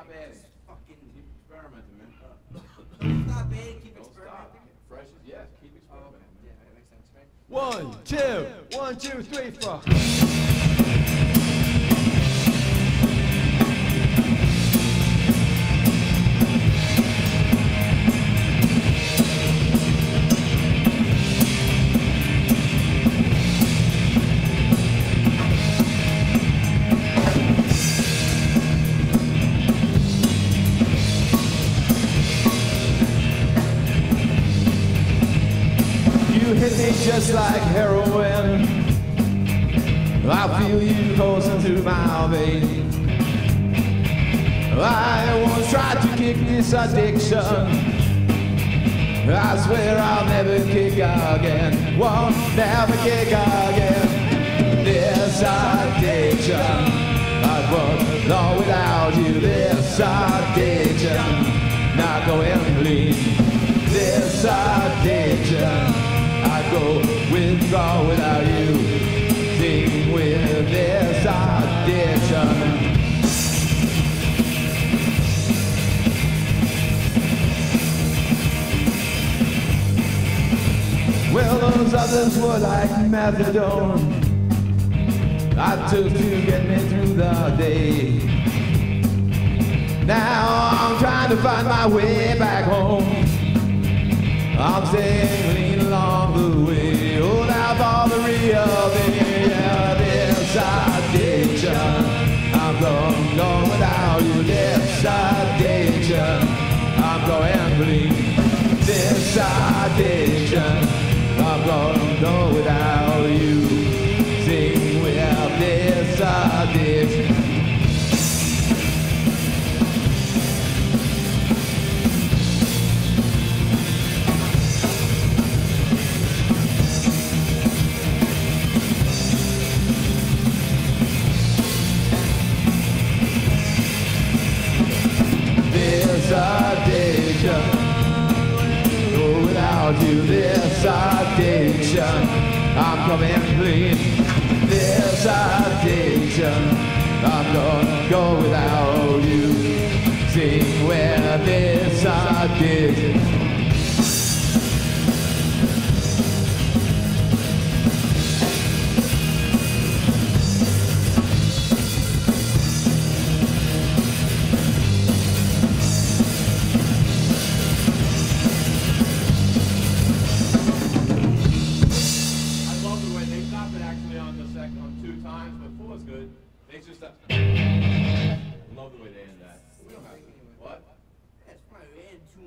stop adding. Fucking. Keep experimenting, man. Stop adding, keep Don't stop. experimenting. Fresh is yes. Keep experimenting. Yeah, that makes sense, right? 1, 2, 1, 2, 3, 4. You hit me just like heroin. I feel you coursing through my veins. I once tried to kick this addiction. I swear I'll never kick again. Won't never kick again. This addiction, I won't know without you. This addiction, not going clean. This addiction, I go withdraw without you. Sing with this addiction. Well, those others were like methadone I took to get me through the day. Now I'm trying to find my way back home. I'm staying clean along the way. Oh, now for the real thing, yeah, this addiction. I'm going without you, this addiction. I'm going clean, this addiction. I'm gonna go without you. Sing with this addiction. This addiction. Go without you, this addiction. I'm coming clean, this addiction. I'm gonna go without you. Sing with this addiction. They just love the way they end that. We don't have anyway. What? That's probably end too